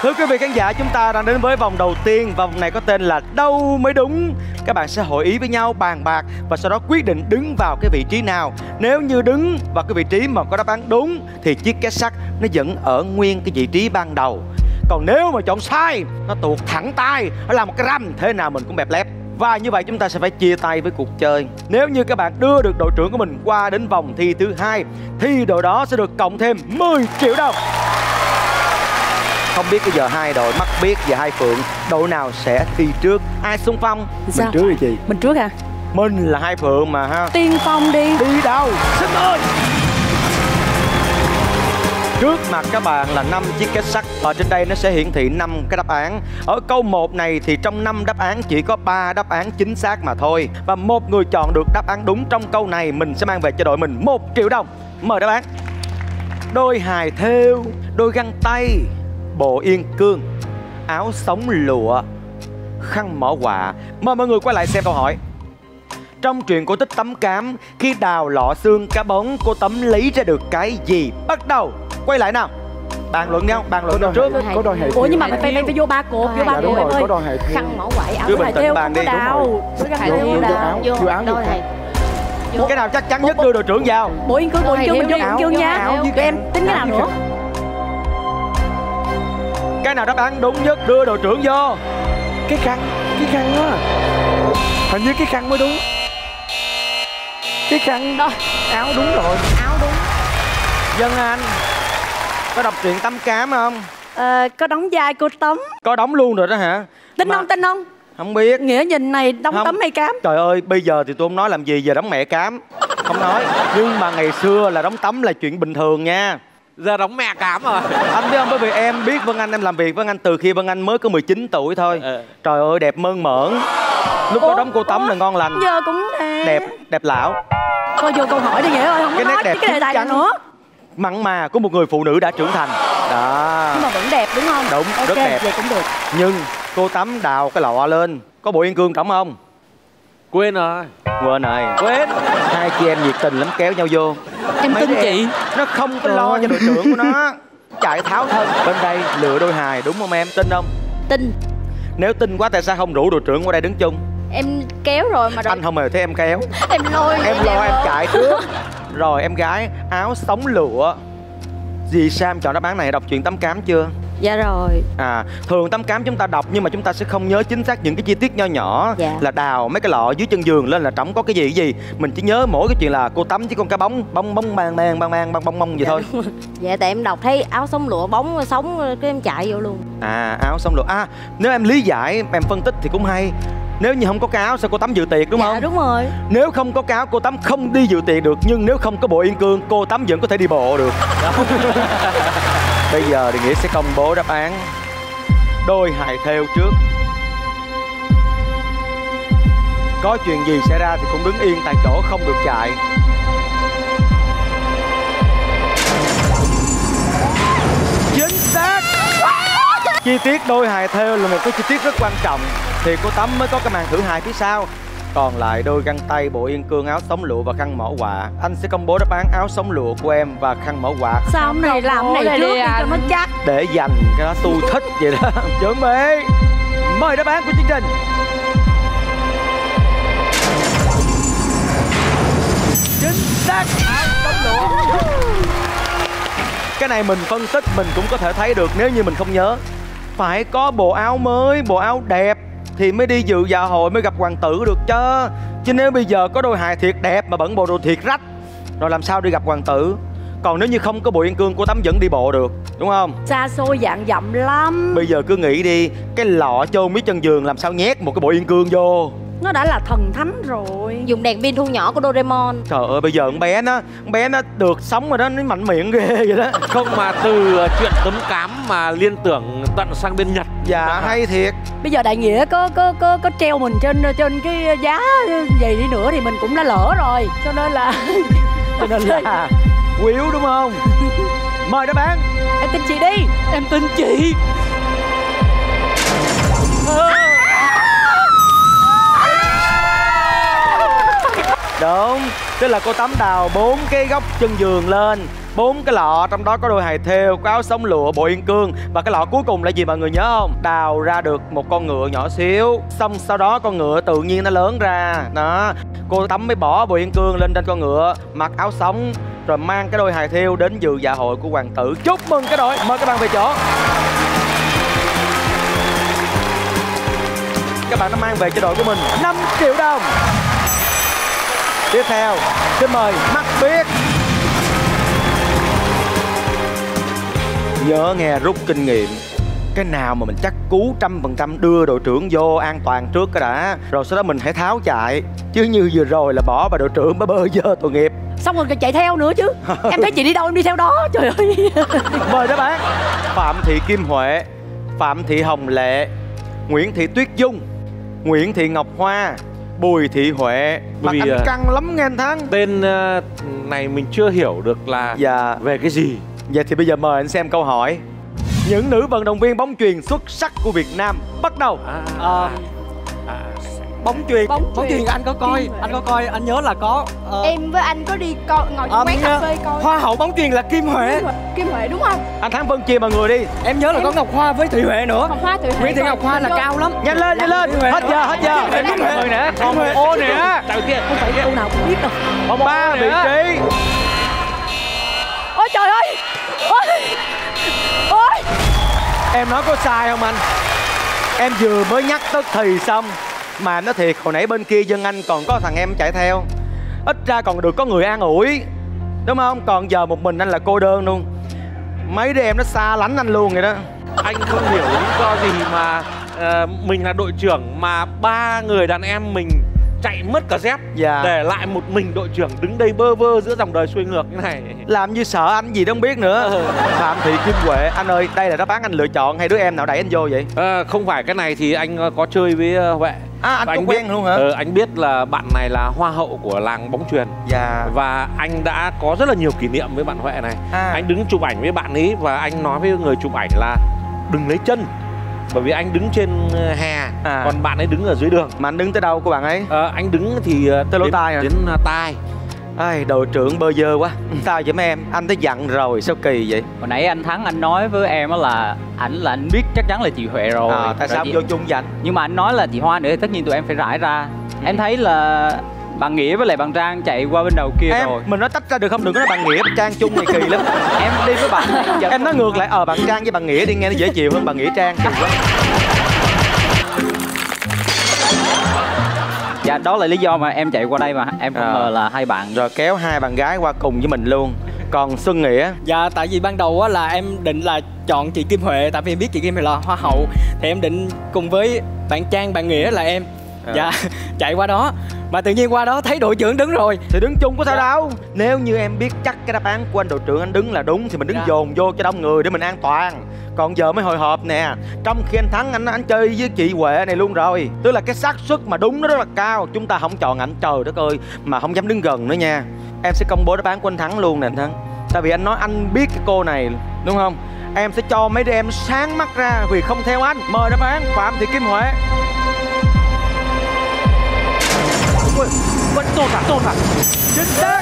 Thưa quý vị khán giả, chúng ta đang đến với vòng đầu tiên. Vòng này có tên là Đâu Mới Đúng. Các bạn sẽ hội ý với nhau, bàn bạc và sau đó quyết định đứng vào cái vị trí nào. Nếu như đứng vào cái vị trí mà có đáp án đúng thì chiếc két sắt nó vẫn ở nguyên cái vị trí ban đầu. Còn nếu mà chọn sai, nó tuột thẳng tay, nó làm một cái răm, thế nào mình cũng bẹp lép. Và như vậy chúng ta sẽ phải chia tay với cuộc chơi. Nếu như các bạn đưa được đội trưởng của mình qua đến vòng thi thứ hai thì đội đó sẽ được cộng thêm 10 triệu đồng. Không biết bây giờ hai đội Mắt Biếc và Hai Phượng, đội nào sẽ thi trước? Ai xung phong? Sao? Mình trước đi chị. Mình trước hả? Mình là Hai Phượng mà ha. Tiên phong đi. Đi đâu? Xin ơi. Trước mặt các bạn là 5 chiếc két sắt. Ở trên đây nó sẽ hiển thị 5 cái đáp án. Ở câu 1 này thì trong 5 đáp án chỉ có 3 đáp án chính xác mà thôi. Và một người chọn được đáp án đúng trong câu này, mình sẽ mang về cho đội mình 1 triệu đồng. Mời đáp án. Đôi hài thêu, đôi găng tay, bộ yên cương, áo sống lụa, khăn mỏ quạ. Mời mọi người quay lại xem câu hỏi. Trong truyện cổ tích Tấm Cám, khi đào lọ xương cá bóng, cô Tấm lấy ra được cái gì? Bắt đầu. Quay lại nào. Bàn luận nhau, bàn luận nhau trước. Có đôi hài. Ủa nhưng mà phải vô ba cột, vô ba cột em ơi. Có đôi hài. Khăn mỏ quậy áo. Cứ bình tĩnh bàn đi. Đào. Vô áo. Cái nào chắc chắn nhất đưa đội trưởng vào. Bộ yên cương, mình vô cương nha. Tụi em tính cái nào nữa? Cái nào đáp án đúng nhất đưa đội trưởng vô. Cái khăn á. Hình như cái khăn mới đúng. Cái khăn đó. Áo đúng rồi. Áo đúng. Dân Anh có đọc truyện Tấm Cám không? Có đóng vai cô Tấm. Có đóng luôn rồi đó hả? Tin không? Tin không? Không biết. Nghĩa nhìn này đóng không. Tấm hay Cám? Trời ơi, bây giờ thì tôi không nói làm gì, giờ đóng mẹ Cám. Không nói. Nhưng mà ngày xưa là đóng Tấm là chuyện bình thường nha. Giờ đóng mẹ Cám rồi. Anh biết không, bởi vì em biết Vân Anh, em làm việc với anh từ khi Vân Anh mới có 19 tuổi thôi. Trời ơi, đẹp mơn mởn. Lúc đó đóng cô Tấm là ngon lành. Giờ cũng Đẹp lão. Coi vô câu hỏi đi Nghĩa ơi, không có nói cái đề tài nữa. Mặn mà của một người phụ nữ đã trưởng thành. Đó. Nhưng mà vẫn đẹp đúng không? Đúng, okay, rất đẹp. Vậy cũng được. Nhưng cô Tấm đào cái lọ lên, có bộ yên cương trỏng không? Quên rồi. Quên rồi. Quên. Hai chị em nhiệt tình lắm kéo nhau vô. Em tin chị. Nó không có lo cho đội trưởng của nó. Chạy tháo thân. Bên đây lựa đôi hài đúng không em? Tin không? Tin. Nếu tin quá tại sao không rủ đội trưởng qua đây đứng chung? Em kéo rồi mà. Anh không hề thấy em kéo. Em lôi. Em lo em chạy trước. Rồi em gái áo sống lụa. Dì Sam chọn đáp án này, đọc truyện Tấm Cám chưa? Dạ rồi. Thường Tấm Cám chúng ta đọc nhưng mà chúng ta sẽ không nhớ chính xác những cái chi tiết nho nhỏ. Dạ. Là đào mấy cái lọ dưới chân giường lên là trỏng có cái gì. Mình chỉ nhớ mỗi cái chuyện là cô Tấm với con cá bóng bong bong vậy thôi. Dạ tại em đọc thấy áo sống lụa bóng sống cái em chạy vô luôn. Áo sống lụa. Nếu em lý giải, em phân tích thì cũng hay. Nếu như không có cái áo sao cô Tấm dự tiệc đúng không? Dạ đúng rồi. Nếu không có cái áo cô Tấm không đi dự tiệc được. Nhưng nếu không có bộ yên cương cô Tấm vẫn có thể đi bộ được. Bây giờ thì Nghĩa sẽ công bố đáp án đôi hài thêu trước. Có chuyện gì xảy ra thì cũng đứng yên tại chỗ, không được chạy. Chính xác. Chi tiết đôi hài thêu là một cái chi tiết rất quan trọng. Thì cô Tấm mới có cái màn thử hài phía sau. Còn lại đôi găng tay, bộ yên cương, áo sống lụa và khăn mỏ quạ. Anh sẽ công bố đáp án áo sống lụa của em và khăn mỏ quạ. Sao ông này làm cái này trước đi cho nó chắc. Để dành cái đó tôi thích vậy đó. Chuẩn bị. Mời đáp án của chương trình. Chính xác. Áo sống lụa. Cái này mình phân tích mình cũng có thể thấy được nếu như mình không nhớ. Phải có bộ áo mới, bộ áo đẹp thì mới đi dự dạ hội, mới gặp hoàng tử được chứ. Chứ nếu bây giờ có đôi hài thiệt đẹp mà bận bộ đồ thiệt rách rồi làm sao đi gặp hoàng tử. Còn nếu như không có bộ yên cương cô Tấm vẫn đi bộ được, đúng không? Xa xôi dạng dặm lắm. Bây giờ cứ nghĩ đi, cái lọ chôn miết chân giường làm sao nhét một cái bộ yên cương vô. Nó đã là thần thánh rồi. Dùng đèn pin thu nhỏ của Doraemon. Trời ơi bây giờ con bé nó được sống rồi đó, nó mạnh miệng ghê vậy đó. Không mà từ chuyện Tấm Cám mà liên tưởng tận sang bên Nhật. Dạ hay thiệt. Bây giờ Đại Nghĩa có treo mình trên cái giá gì đi nữa thì mình cũng đã lỡ rồi. Cho nên là Quýu đúng không? Mời đáp án. Em tin chị đi. Em tin chị. Đúng, tức là cô Tắm đào 4 cái góc chân giường lên, 4 cái lọ, trong đó có đôi hài thêu, có áo sống lụa, bộ yên cương. Và cái lọ cuối cùng là gì mọi người nhớ không? Đào ra được một con ngựa nhỏ xíu. Xong sau đó con ngựa tự nhiên nó lớn ra. Đó, cô Tắm mới bỏ bộ yên cương lên trên con ngựa, mặc áo sống, rồi mang cái đôi hài thêu đến dự dạ hội của hoàng tử. Chúc mừng cái đội, mời các bạn về chỗ. Các bạn đã mang về cho đội của mình 5 triệu đồng. Tiếp theo, xin mời Mắt Biết. Nhớ nghe, rút kinh nghiệm. Cái nào mà mình chắc cú 100% đưa đội trưởng vô an toàn trước cái đã, rồi sau đó mình hãy tháo chạy. Chứ như vừa rồi là bỏ và đội trưởng mới bơ vơ tội nghiệp. Xong rồi còn chạy theo nữa chứ. Em thấy chị đi đâu em đi theo đó. Trời ơi. Mời đáp án. Phạm Thị Kim Huệ, Phạm Thị Hồng Lệ, Nguyễn Thị Tuyết Dung, Nguyễn Thị Ngọc Hoa, Bùi Thị Huệ. Mặt anh căng lắm nghe anh Thắng. Tên này mình chưa hiểu được là về cái gì. Vậy thì bây giờ mời anh xem câu hỏi. Những nữ vận động viên bóng chuyền xuất sắc của Việt Nam. Bắt đầu. Bóng chuyền anh có coi, anh nhớ là có em với anh có đi coi, ngồi trong quán cà phê coi. Hoa hậu bóng chuyền là Kim Huệ. Kim Huệ đúng không? Anh Thắng phân chia mọi người đi. Em nhớ là có Ngọc Hoa với Thị Huệ nữa. Ngọc Hoa, Thị Huệ. Nguyễn Thị Ngọc Hoa là cao lắm. Nhanh lên. Hết giờ. Mời nè, còn một ô nè. Không phải câu nào cũng biết đâu. Còn 3 vị trí. Ôi trời ơi. Ôi. Em nói có sai không anh? Em vừa mới nhắc tức thì xong. Mà nói thiệt, hồi nãy bên kia dân Anh còn có thằng em chạy theo. Ít ra còn được có người an ủi, đúng không? Còn giờ một mình anh là cô đơn luôn. Mấy đứa em nó xa lánh anh luôn vậy đó. Anh không hiểu lý do gì mà mình là đội trưởng mà 3 người đàn em mình chạy mất cả dép, để lại một mình đội trưởng đứng đây bơ vơ giữa dòng đời xuôi ngược như này. Làm như sợ anh gì đâu không biết nữa. Phạm Thị Kim Huệ, anh ơi, đây là đáp án anh lựa chọn hay đứa em nào đẩy anh vô vậy? Không phải, cái này thì anh có chơi với Huệ. Anh có quen luôn hả? Anh biết là bạn này là hoa hậu của làng bóng chuyền. Và anh đã có rất là nhiều kỷ niệm với bạn Huệ này. Anh đứng chụp ảnh với bạn ấy và anh nói với người chụp ảnh là đừng lấy chân, bởi vì anh đứng trên hè, còn bạn ấy đứng ở dưới đường. Mà anh đứng tới đâu của bạn ấy? Anh đứng thì tới lỗ tai đến tai. Ai, đội trưởng bơ vơ quá. Sao vậy mấy em? Anh tới dặn rồi, sao kỳ vậy? Hồi nãy anh Thắng anh nói với em là anh biết chắc chắn là chị Huệ rồi. Tại sao vô chung dặn? Nhưng mà anh nói là chị Hoa nữa thì tất nhiên tụi em phải rải ra. Em thấy là bạn Nghĩa với lại bạn Trang chạy qua bên đầu kia rồi. Mình nói tách ra được không? Đừng có nói bạn Nghĩa, Trang chung này kỳ lắm. Em đi với bạn. Em nói ngược lại, bạn Trang với bạn Nghĩa đi nghe nó dễ chịu hơn bạn Nghĩa Trang. Dạ, đó là lý do mà em chạy qua đây mà em không ngờ là hai bạn. Rồi kéo hai bạn gái qua cùng với mình luôn. Còn Xuân Nghĩa? Dạ, tại vì ban đầu á là em định là chọn chị Kim Huệ, tại vì em biết chị Kim Huệ là hoa hậu, thì em định cùng với bạn Trang, bạn Nghĩa là em chạy qua đó. Mà tự nhiên qua đó thấy đội trưởng đứng rồi thì đứng chung có sao đâu. Nếu như em biết chắc cái đáp án của anh đội trưởng anh đứng là đúng thì mình đứng dồn vô cho đông người để mình an toàn. Còn giờ mới hồi hộp nè. Trong khi anh Thắng anh chơi với chị Huệ này luôn rồi, tức là cái xác suất mà đúng nó rất là cao. Chúng ta không chọn ảnh, trời đất ơi, mà không dám đứng gần nữa nha. Em sẽ công bố đáp án của anh Thắng luôn nè anh Thắng. Tại vì anh nói anh biết cái cô này đúng không? Em sẽ cho mấy đứa em sáng mắt ra vì không theo anh. Mời đáp án Phạm Thị Kim Huệ. Vẫn tôn hả? Chính xác.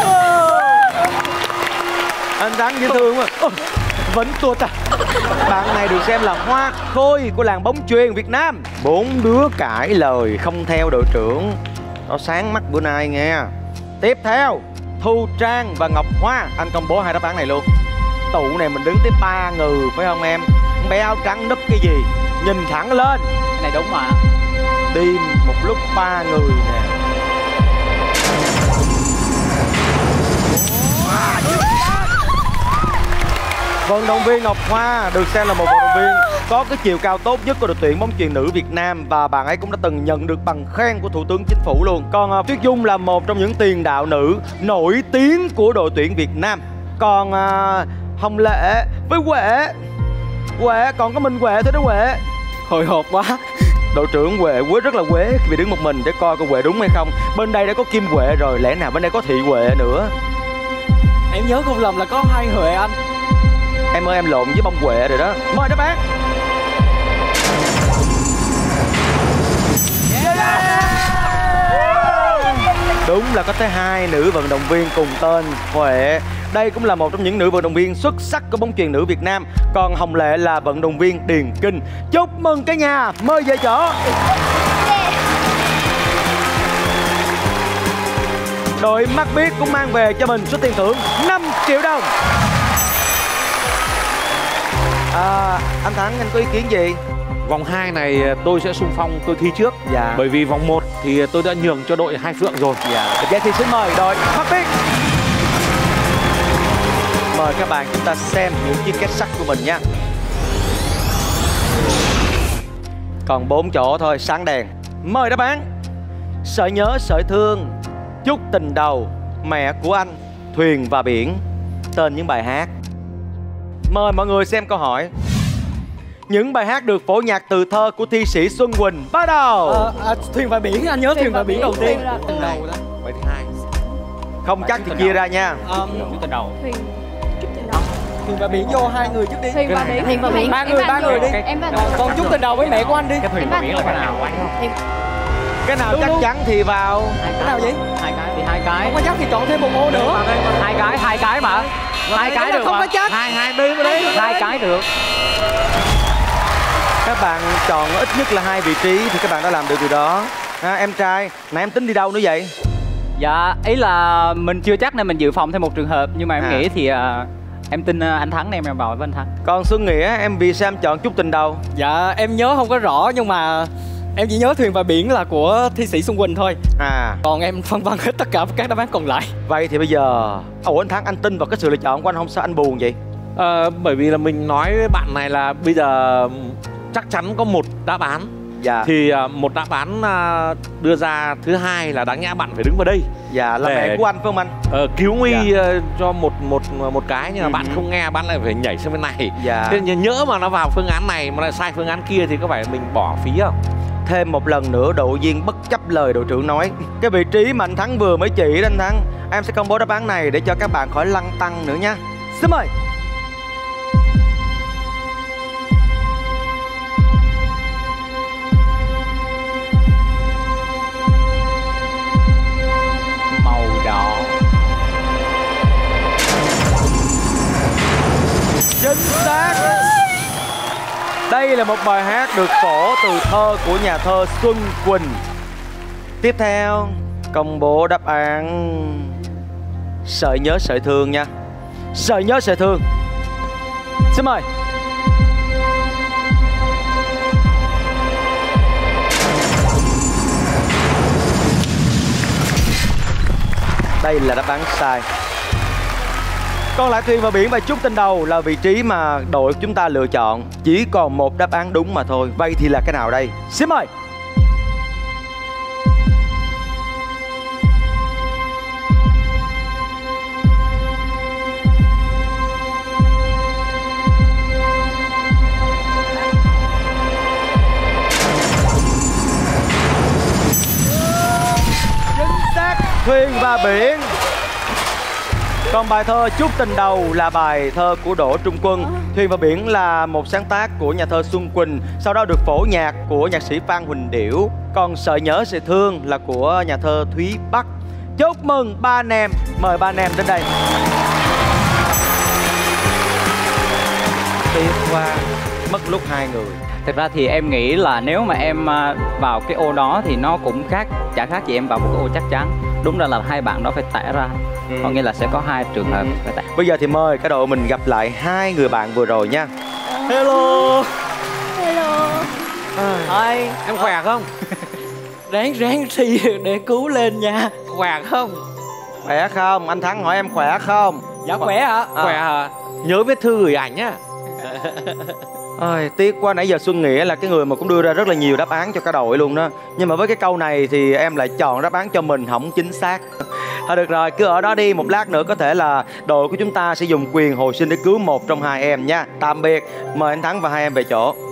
Anh Thắng dễ thương quá. Vẫn tuột à. Bạn này được xem là hoa khôi của làng bóng chuyền Việt Nam. 4 đứa cãi lời không theo đội trưởng. Nó sáng mắt bữa nay nghe. Tiếp theo Thu Trang và Ngọc Hoa. Anh công bố hai đáp án này luôn. Tụ này mình đứng tới 3 người phải không em? Bé áo trắng núp cái gì? Nhìn thẳng lên. Cái này đúng mà. Đi một lúc 3 người nè. Vận động viên Ngọc Hoa được xem là một vận động viên có cái chiều cao tốt nhất của đội tuyển bóng chuyền nữ Việt Nam, và bạn ấy cũng đã từng nhận được bằng khen của Thủ tướng Chính phủ luôn. Còn Tuyết Dung là một trong những tiền đạo nữ nổi tiếng của đội tuyển Việt Nam. Còn Hồng Lệ với Huệ còn có mình Huệ thôi đó. Huệ hồi hộp quá. Đội trưởng Huệ rất là quế vì đứng một mình để coi cô Huệ đúng hay không. Bên đây đã có Kim Huệ rồi, lẽ nào bên đây có Thị Huệ nữa? Em nhớ không lầm là có 2 Huệ anh. Em ơi, em lộn với bông Huệ rồi đó. Mời đáp án. Đúng là có tới 2 nữ vận động viên cùng tên Huệ. Đây cũng là một trong những nữ vận động viên xuất sắc của bóng chuyền nữ Việt Nam. Còn Hồng Lệ là vận động viên điền kinh. Chúc mừng cả nhà, mời về chỗ. Đội Mắt Biết cũng mang về cho mình số tiền thưởng 5 triệu đồng. Anh Thắng, anh có ý kiến gì? Vòng 2 này tôi sẽ xung phong, tôi thi trước. Dạ. Bởi vì vòng 1 thì tôi đã nhường cho đội Hai Phượng rồi. Dạ. Vậy thì xin mời đội Mắt Biết. Mời các bạn chúng ta xem những chiếc két sắt của mình nha. Còn 4 chỗ thôi, sáng đèn. Mời đáp án. Sợi nhớ sợi thương, Chút tình đầu, Mẹ của anh, Thuyền và biển. Tên những bài hát. Mời mọi người xem câu hỏi. Những bài hát được phổ nhạc từ thơ của thi sĩ Xuân Quỳnh. Bắt đầu. Thuyền và biển, anh nhớ Thuyền và biển đầu tiên. Tình đầu đó. Bài thứ 2. Không chắc thì chia ra nha. Chút tình đầu. Thuyền và biển vô 2 người trước đi. Thuyền và biển. Ba người đi. Còn Chút tình đầu với mẹ của anh đi. Cái Thuyền và biển là cái nào anh? Cái nào chắc chắn thì vào. Cái nào vậy? 2 cái thì 2 cái. Không có chắc thì chọn thêm một ô nữa. 2 cái mà. 2 cái được không mà. có chắc. 2 đi mà đi. 2 cái được. Các bạn chọn ít nhất là 2 vị trí thì các bạn đã làm được điều đó. Em trai, nãy em tính đi đâu nữa vậy? Dạ, ý là mình chưa chắc nên mình dự phòng thêm một trường hợp. Nhưng mà em nghĩ thì em tin anh Thắng nên em vào với anh Thắng. Còn Xuân Nghĩa, em vì sao em chọn Chút tình đầu? Dạ, em nhớ không có rõ nhưng mà em chỉ nhớ Thuyền và biển là của thi sĩ Xuân Quỳnh thôi. Còn em phân vân hết tất cả các đáp án còn lại. Vậy thì bây giờ anh Thắng, anh tin vào cái sự lựa chọn của anh không? Sao anh buồn vậy? Bởi vì là mình nói với bạn này là bây giờ chắc chắn có một đáp án. Dạ. Thì một đáp án đưa ra thứ hai là đáng nhẽ bạn phải đứng vào đây. Dạ, là mẹ của anh phải không anh? Cứu nguy cho một cái, nhưng mà bạn không nghe, bạn lại phải nhảy sang bên này. Dạ. Thế nhưng nhỡ mà nó vào phương án này mà lại sai phương án kia thì có phải mình bỏ phí không? Thêm một lần nữa đội viên bất chấp lời đội trưởng nói. Cái vị trí mà anh Thắng vừa mới chỉ đó anh Thắng, em sẽ công bố đáp án này để cho các bạn khỏi lăn tăn nữa nha. Xin mời. Màu đỏ. Chính xác. Đây là một bài hát được phổ từ thơ của nhà thơ Xuân Quỳnh. Tiếp theo, công bố đáp án Sợi nhớ sợi thương nha. Sợi nhớ sợi thương. Xin mời. Đây là đáp án sai. Còn lại Thuyền và biển và Chút tình đầu là vị trí mà đội chúng ta lựa chọn. Chỉ còn một đáp án đúng mà thôi. Vậy thì là cái nào đây? Xin mời. Chính xác, Thuyền và biển. Còn bài thơ Chút tình đầu là bài thơ của Đỗ Trung Quân. Thuyền và biển là một sáng tác của nhà thơ Xuân Quỳnh, sau đó được phổ nhạc của nhạc sĩ Phan Huỳnh Điểu. Còn Sợi nhớ sợi thương là của nhà thơ Thúy Bắc. Chúc mừng ba anh em. Mời ba anh em đến đây. Tiếp qua mất lúc 2 người. Thực ra thì em nghĩ là nếu mà em vào cái ô đó thì nó cũng chả khác gì em vào một cái ô chắc chắn. Đúng ra là hai bạn đó phải tẻ ra. Có nghĩa là sẽ có 2 trường hợp phải tẻ. Bây giờ thì mời cả đội mình gặp lại 2 người bạn vừa rồi nha. Hello. Hello. Thôi, Em khỏe không? ráng thi để cứu lên nha. Khỏe không? Khỏe không? Anh Thắng hỏi em khỏe không? Dạ khỏe hả? Khỏe hả? Nhớ viết thư gửi ảnh nhá. Ôi, tiếc quá, nãy giờ Xuân Nghĩa là cái người mà cũng đưa ra rất là nhiều đáp án cho cả đội luôn đó. Nhưng mà với cái câu này thì em lại chọn đáp án cho mình không chính xác. Thôi được rồi, cứ ở đó đi, một lát nữa có thể là đội của chúng ta sẽ dùng quyền hồi sinh để cứu một trong 2 em nha. Tạm biệt, mời anh Thắng và 2 em về chỗ.